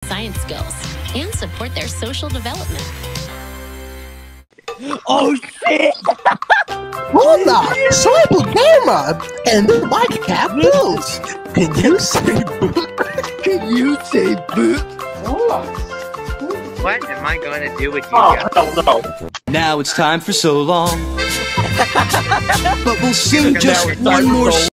science skills and support their social development. Oh shit! Hola, soy Gamer, and the white cap blues. Can you say boot? Can you say boot? What am I going to do with you guys? Hell no. Now it's time for so long. But we'll sing just Now it's one time more for